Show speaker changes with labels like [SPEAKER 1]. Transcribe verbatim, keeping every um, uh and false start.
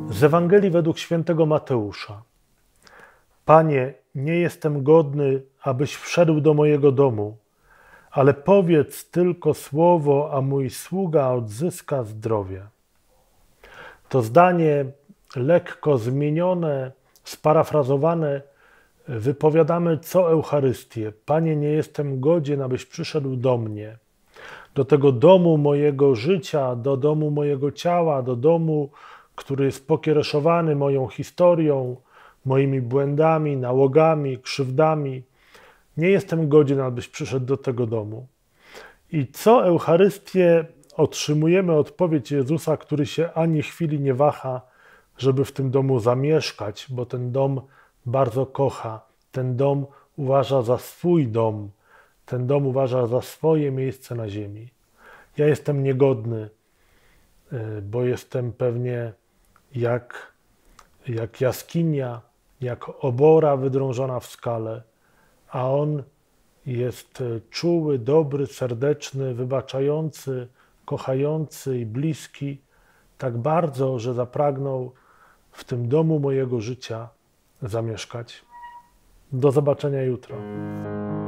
[SPEAKER 1] Z Ewangelii według świętego Mateusza. Panie, nie jestem godny, abyś wszedł do mojego domu, ale powiedz tylko słowo, a mój sługa odzyska zdrowie. To zdanie lekko zmienione, sparafrazowane, wypowiadamy co Eucharystię. Panie, nie jestem godzien, abyś przyszedł do mnie, do tego domu mojego życia, do domu mojego ciała, do domu, który jest pokiereszowany moją historią, moimi błędami, nałogami, krzywdami. Nie jestem godzien, abyś przyszedł do tego domu. I co Eucharystię otrzymujemy odpowiedź Jezusa, który się ani chwili nie waha, żeby w tym domu zamieszkać, bo ten dom bardzo kocha, ten dom uważa za swój dom, ten dom uważa za swoje miejsce na ziemi. Ja jestem niegodny, bo jestem pewnie jak, jak jaskinia, jak obora wydrążona w skale, a On jest czuły, dobry, serdeczny, wybaczający, kochający i bliski, tak bardzo, że zapragnął w tym domu mojego życia zamieszkać. Do zobaczenia jutro.